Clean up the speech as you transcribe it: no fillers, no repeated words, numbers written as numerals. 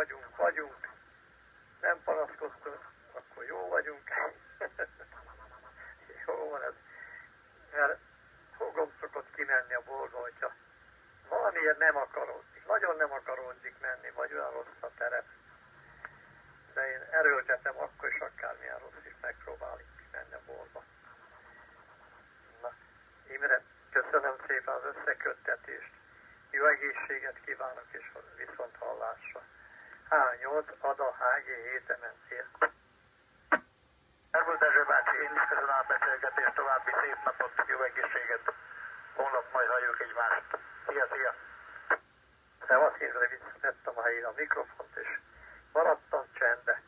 vagyunk, nem panaszkodtunk, akkor jó vagyunk. Jó van ez. Mert húgom szokott kimenni a boltba, hogyha valamiért nem akaródzik, nagyon nem akaródzik menni, vagy olyan rossz a terep. De én erőltetem akkor is akármilyen rossz is megpróbálok menni a boltba. Na, Imre, köszönöm szépen az összeköttetést. Jó egészséget kívánok, és viszont hallásra. H8, ADA, HG, HTMNC. Szervusz Dezső bácsi, én is köszönöm a beszélgetést, további szép napot, jó egészséget. Holnap majd halljuk egymást. Szia, szia! Szevasz, Imre, visszatettem a helyére a mikrofont, és maradtam csendbe.